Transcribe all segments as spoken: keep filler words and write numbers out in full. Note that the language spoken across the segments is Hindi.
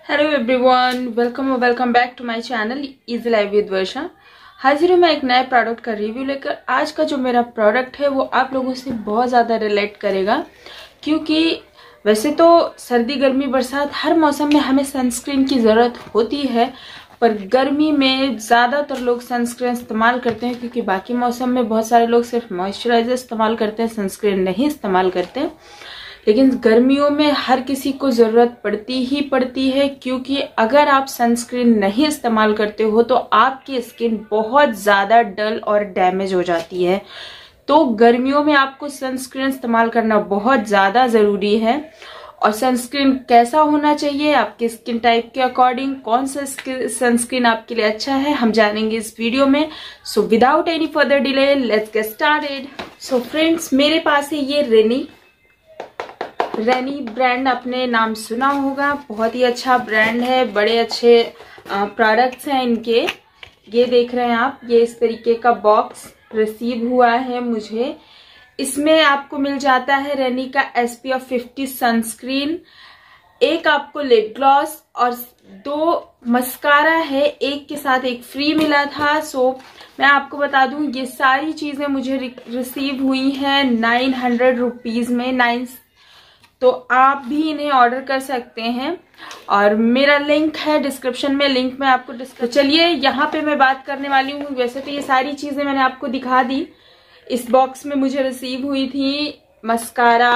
हेलो एवरीवन, वेलकम और welcome back to my channel easy life with Varsha. हाजिर हूँ मैं एक नए प्रोडक्ट का रिव्यू लेकर। आज का जो मेरा प्रोडक्ट है वो आप लोगों से बहुत ज़्यादा रिलेट करेगा, क्योंकि वैसे तो सर्दी गर्मी बरसात हर मौसम में हमें सनस्क्रीन की ज़रूरत होती है, पर गर्मी में ज़्यादातर लोग सनस्क्रीन इस्तेमाल करते हैं, क्योंकि बाकी मौसम में बहुत सारे लोग सिर्फ मॉइस्चराइजर इस्तेमाल करते हैं, सनस्क्रीन नहीं इस्तेमाल करते हैं। लेकिन गर्मियों में हर किसी को ज़रूरत पड़ती ही पड़ती है, क्योंकि अगर आप सनस्क्रीन नहीं इस्तेमाल करते हो तो आपकी स्किन बहुत ज़्यादा डल और डैमेज हो जाती है। तो गर्मियों में आपको सनस्क्रीन इस्तेमाल करना बहुत ज़्यादा ज़रूरी है। और सनस्क्रीन कैसा होना चाहिए, आपके स्किन टाइप के अकॉर्डिंग कौन सा सनस्क्रीन आपके लिए अच्छा है, हम जानेंगे इस वीडियो में। So without any further delay let's get started. So friends, मेरे पास है ये रेनी रेनी ब्रांड, आपने नाम सुना होगा, बहुत ही अच्छा ब्रांड है, बड़े अच्छे प्रोडक्ट्स हैं इनके। ये देख रहे हैं आप, ये इस तरीके का बॉक्स रिसीव हुआ है मुझे। इसमें आपको मिल जाता है रेनी का S P F fifty sunscreen, एक आपको लिप ग्लॉस और दो मस्कारा है, एक के साथ एक फ्री मिला था। सो मैं आपको बता दूं, ये सारी चीजें मुझे रिसीव हुई हैं नाइन हंड्रेड रुपीज में। नाइन तो आप भी इन्हें ऑर्डर कर सकते हैं और मेरा लिंक है डिस्क्रिप्शन में, लिंक में आपको डिस्क्रिप्शन। तो चलिए यहाँ पे मैं बात करने वाली हूँ। वैसे तो ये सारी चीजें मैंने आपको दिखा दी। इस बॉक्स में मुझे रिसीव हुई थी मस्कारा,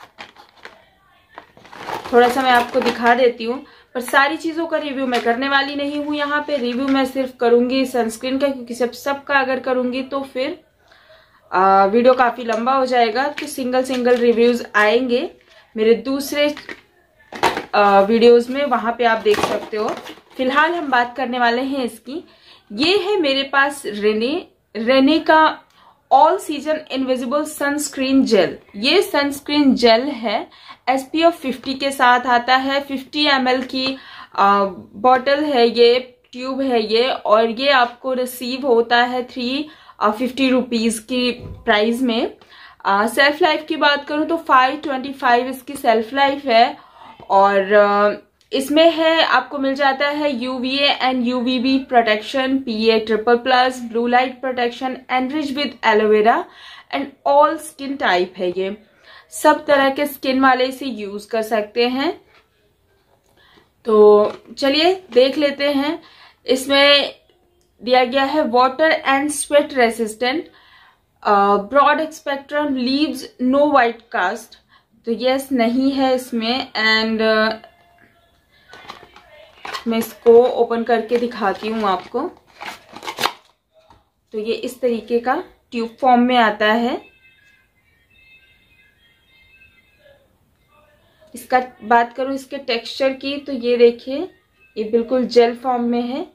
थोड़ा सा मैं आपको दिखा देती हूँ, पर सारी चीजों का रिव्यू मैं करने वाली नहीं हूँ यहाँ पे। रिव्यू मैं सिर्फ करूंगी सनस्क्रीन का, क्योंकि सब सबका अगर करूंगी तो फिर आ, वीडियो काफी लंबा हो जाएगा। तो सिंगल सिंगल रिव्यूज आएंगे मेरे दूसरे वीडियोस में, वहां पे आप देख सकते हो। फिलहाल हम बात करने वाले हैं इसकी। ये है मेरे पास रेने रेने का all season invisible sunscreen gel. ये सनस्क्रीन जेल है, एस पी एफ फिफ्टी के साथ आता है। फिफ्टी एम एल की बॉटल है ये, ट्यूब है ये, और ये आपको रिसीव होता है थ्री फिफ्टी रुपीज की प्राइस में। सेल्फ uh, लाइफ की बात करूं तो फाइव ट्वेंटी फाइव इसकी सेल्फ लाइफ है। और uh, इसमें है, आपको मिल जाता है UVA and UVB protection, PA triple plus, blue light protection, enrich with aloe vera and all skin type है। ये सब तरह के स्किन वाले इसे यूज कर सकते हैं। तो चलिए देख लेते हैं। इसमें दिया गया है water and sweat resistant, broad spectrum, leaves no white cast. तो यस नहीं है इसमें। एंड uh, मैं इसको ओपन करके दिखाती हूँ आपको। तो ये इस तरीके का ट्यूब फॉर्म में आता है। इसका बात करूँ इसके टेक्सचर की, तो ये देखिए, ये बिल्कुल जेल फॉर्म में है,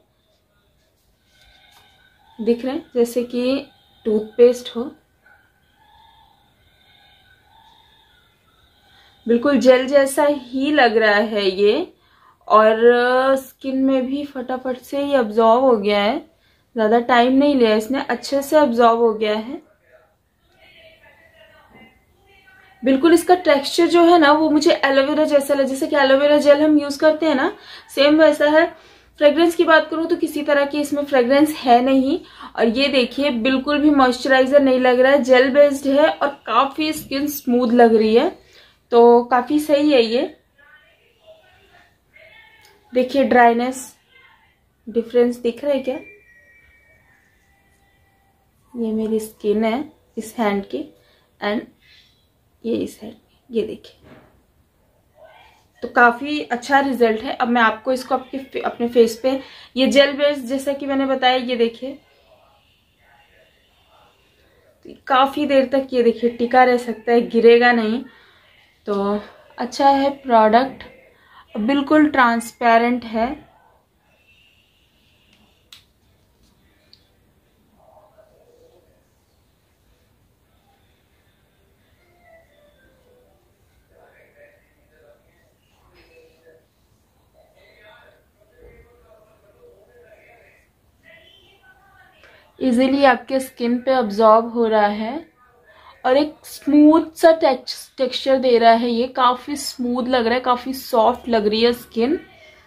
दिख रहे हैं जैसे कि टूथपेस्ट हो, बिल्कुल जेल जैसा ही लग रहा है ये। और स्किन में भी फटाफट से ये अब्जॉर्ब हो गया है, ज्यादा टाइम नहीं लिया इसने, अच्छे से अब्जॉर्ब हो गया है। बिल्कुल इसका टेक्सचर जो है ना, वो मुझे एलोवेरा जैसा लगा, जैसे कि एलोवेरा जेल हम यूज करते हैं ना, सेम वैसा है। फ्रेग्रेंस की बात करूं तो किसी तरह की इसमें फ्रेग्रेंस है नहीं। और ये देखिए, बिल्कुल भी मॉइस्चराइजर नहीं लग रहा है, जेल बेस्ड है और काफी स्किन स्मूथ लग रही है। तो काफी सही है ये। देखिए ड्राइनेस डिफरेंस दिख रहा है क्या? ये मेरी स्किन है इस हैंड की, एंड ये इस हैंड की, ये देखिए। तो काफी अच्छा रिजल्ट है। अब मैं आपको इसको आपके अपने फेस पे, ये जेल बेस्ड जैसा कि मैंने बताया, ये देखिए, तो काफी देर तक ये देखिए टिका रह सकता है, गिरेगा नहीं। तो अच्छा है प्रोडक्ट, बिल्कुल ट्रांसपेरेंट है। इजीली आपके स्किन पे अब्जॉर्ब हो रहा है और एक स्मूथ सा टेक्सचर दे रहा है। ये काफी स्मूथ लग रहा है, काफी सॉफ्ट लग रही है स्किन।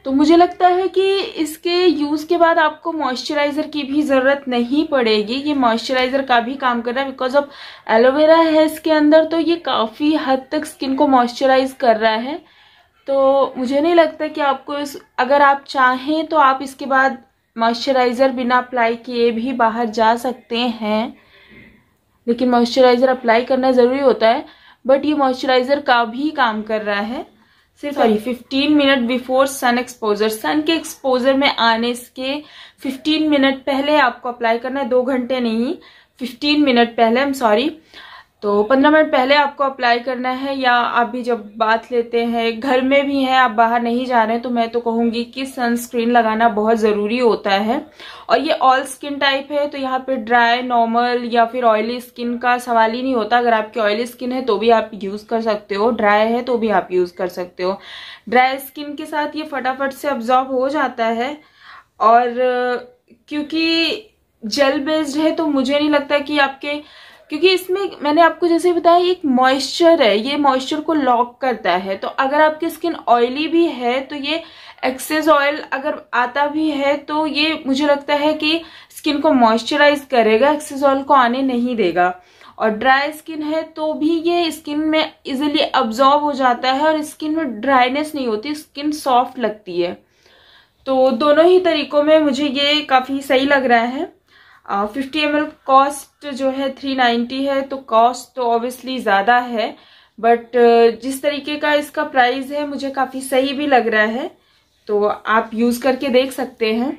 तो मुझे लगता है कि इसके यूज़ के बाद आपको मॉइस्चराइज़र की भी ज़रूरत नहीं पड़ेगी। ये मॉइस्चराइज़र का भी काम कर रहा है बिकॉज ऑफ एलोवेरा है इसके अंदर, तो ये काफ़ी हद तक स्किन को मॉइस्चराइज कर रहा है। तो मुझे नहीं लगता कि आपको इस, अगर आप चाहें तो आप इसके बाद मॉइस्चराइज़र बिना अप्लाई किए भी बाहर जा सकते हैं, लेकिन मॉइस्चराइज़र अप्लाई करना ज़रूरी होता है। बट ये मॉइस्चराइज़र का भी काम कर रहा है। सिर्फ sorry fifteen minute before sun exposure, sun के एक्सपोजर में आने के फिफ्टीन मिनट पहले आपको अप्लाई करना है, दो घंटे नहीं, फिफ्टीन मिनट पहले, आई एम सॉरी। तो पंद्रह मिनट पहले आपको अप्लाई करना है। या आप भी जब बात लेते हैं, घर में भी हैं, आप बाहर नहीं जा रहे हैं, तो मैं तो कहूँगी कि सनस्क्रीन लगाना बहुत ज़रूरी होता है। और ये ऑल स्किन टाइप है, तो यहाँ पे ड्राई, नॉर्मल या फिर ऑयली स्किन का सवाल ही नहीं होता। अगर आपकी ऑयली स्किन है तो भी आप यूज़ कर सकते हो, ड्राई है तो भी आप यूज़ कर सकते हो। ड्राई स्किन के साथ ये फटाफट से अब्जॉर्ब हो जाता है, और क्योंकि जेल बेस्ड है तो मुझे नहीं लगता कि आपके, क्योंकि इसमें मैंने आपको जैसे बताया एक मॉइस्चर है, ये मॉइस्चर को लॉक करता है। तो अगर आपकी स्किन ऑयली भी है तो ये एक्सेस ऑयल अगर आता भी है तो ये मुझे लगता है कि स्किन को मॉइस्चराइज करेगा, एक्सेस ऑयल को आने नहीं देगा। और ड्राई स्किन है तो भी ये स्किन में इजिली अब्जॉर्ब हो जाता है और स्किन में ड्राइनेस नहीं होती, स्किन सॉफ्ट लगती है। तो दोनों ही तरीकों में मुझे ये काफ़ी सही लग रहा है। फिफ्टी एम एल कॉस्ट जो है थ्री नाइन्टी है, तो कॉस्ट तो ऑब्वियसली ज़्यादा है, बट जिस तरीके का इसका प्राइस है मुझे काफ़ी सही भी लग रहा है। तो आप यूज़ करके देख सकते हैं।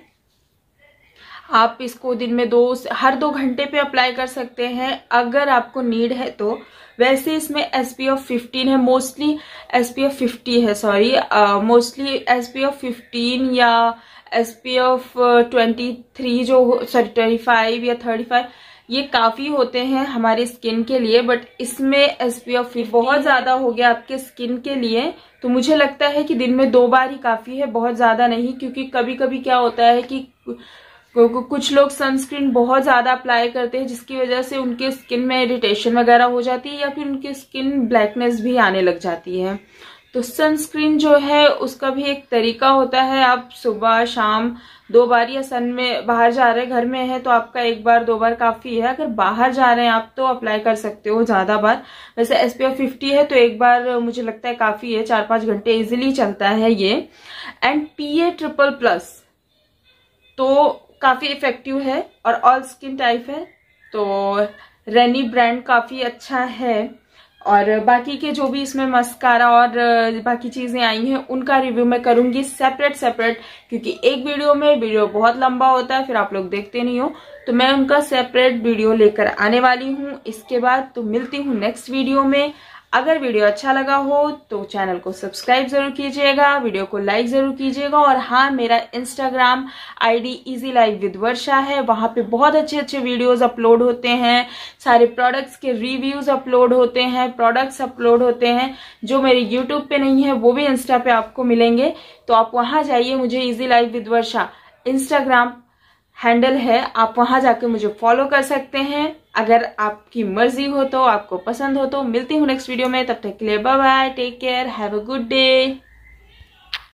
आप इसको दिन में दो हर दो घंटे पे अप्लाई कर सकते हैं अगर आपको नीड है तो। वैसे इसमें एस पी एफ फिफ्टीन है, mostly S P F fifty है, sorry mostly S P F fifteen या S P F twenty three जो सॉरी ट्वेंटी फाइव या थर्टी फाइव, ये काफ़ी होते हैं हमारी स्किन के लिए। बट इसमें एस पी एफ बहुत ज़्यादा हो गया आपके स्किन के लिए, तो मुझे लगता है कि दिन में दो बार ही काफ़ी है, बहुत ज़्यादा नहीं। क्योंकि कभी कभी क्या होता है कि कुछ लोग सनस्क्रीन बहुत ज़्यादा अप्लाई करते हैं जिसकी वजह से उनके स्किन में इरिटेशन वगैरह हो जाती है या फिर उनकी स्किन ब्लैकनेस भी आने लग जाती है। तो सनस्क्रीन जो है उसका भी एक तरीका होता है। आप सुबह शाम दो बार, या सन में बाहर जा रहे हैं, घर में है तो आपका एक बार दो बार काफ़ी है। अगर बाहर जा रहे हैं आप तो अप्लाई कर सकते हो ज़्यादा बार। वैसे एस पी एफ फिफ्टी है तो एक बार मुझे लगता है काफ़ी है, चार पाँच घंटे इजीली चलता है ये। And P A triple plus तो काफ़ी इफेक्टिव है और ऑल स्किन टाइप है, तो रेनी ब्रांड काफ़ी अच्छा है। और बाकी के जो भी इसमें मस्कारा और बाकी चीज़ें आई हैं उनका रिव्यू मैं करूँगी सेपरेट सेपरेट, क्योंकि एक वीडियो में वीडियो बहुत लंबा होता है, फिर आप लोग देखते नहीं हो, तो मैं उनका सेपरेट वीडियो लेकर आने वाली हूँ इसके बाद। तो मिलती हूँ नेक्स्ट वीडियो में। अगर वीडियो अच्छा लगा हो तो चैनल को सब्सक्राइब जरूर कीजिएगा, वीडियो को लाइक जरूर कीजिएगा। और हाँ, मेरा Instagram ID easy life with Varsha है, वहाँ पे बहुत अच्छे अच्छे वीडियोस अपलोड होते हैं, सारे प्रोडक्ट्स के रिव्यूज अपलोड होते हैं, प्रोडक्ट्स अपलोड होते हैं जो मेरे यूट्यूब पे नहीं है, वो भी इंस्टा पे आपको मिलेंगे। तो आप वहाँ जाइए, मुझे easy life with Varsha Instagram handle है, आप वहां जाके मुझे फॉलो कर सकते हैं अगर आपकी मर्जी हो तो, आपको पसंद हो तो। मिलती हूँ नेक्स्ट वीडियो में, तब तक के लिए bye bye, take care, have a good day.